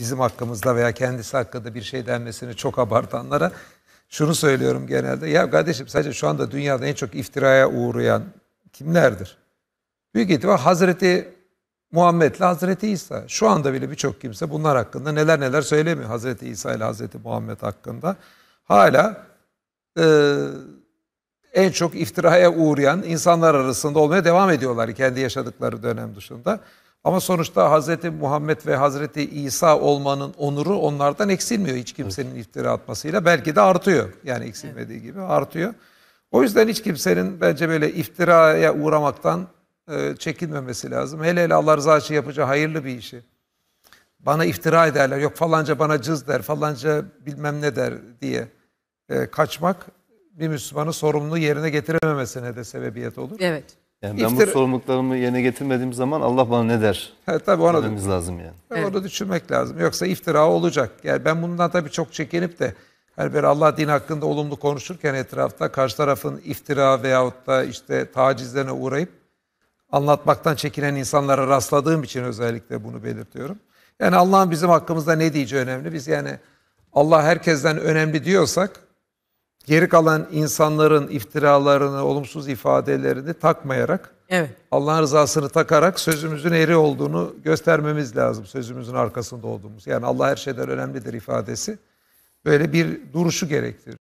bizim hakkımızda veya kendisi hakkında bir şey denmesini çok abartanlara şunu söylüyorum genelde. Ya kardeşim, sadece şu anda dünyada en çok iftiraya uğrayan kimlerdir? Büyük ihtimal Hazreti Muhammed ile Hazreti İsa. Şu anda bile birçok kimse bunlar hakkında neler neler söylemiyor. Hazreti İsa ile Hazreti Muhammed hakkında. Hala en çok iftiraya uğrayan insanlar arasında olmaya devam ediyorlar kendi yaşadıkları dönem dışında. Ama sonuçta Hazreti Muhammed ve Hazreti İsa olmanın onuru onlardan eksilmiyor hiç kimsenin iftira atmasıyla. Belki de artıyor. Yani eksilmediği gibi artıyor. O yüzden hiç kimsenin bence böyle iftiraya uğramaktan çekinmemesi lazım. Hele hele Allah rızası için yapacağı hayırlı bir işi. Bana iftira ederler, yok falanca bana cız der, falanca bilmem ne der diye kaçmak bir Müslümanın sorumluluğu yerine getirememesine de sebebiyet olur. Evet. Yani ben bu sorumluluklarımı yerine getirmediğim zaman Allah bana ne der? Tabii onu dememiz lazım yani. Evet. Onu düşünmek lazım. Yoksa iftira olacak. Yani ben bundan tabii çok çekinip de her bir Allah din hakkında olumlu konuşurken etrafta karşı tarafın iftira veyahut da işte tacizlerine uğrayıp anlatmaktan çekinen insanlara rastladığım için özellikle bunu belirtiyorum. Yani Allah'ın bizim hakkımızda ne diyeceği önemli. Biz yani Allah herkesten önemli diyorsak geri kalan insanların iftiralarını, olumsuz ifadelerini takmayarak, Evet. Allah'ın rızasını takarak sözümüzün eri olduğunu göstermemiz lazım. Sözümüzün arkasında olduğumuz. Yani Allah her şeyden önemlidir ifadesi böyle bir duruşu gerektirir.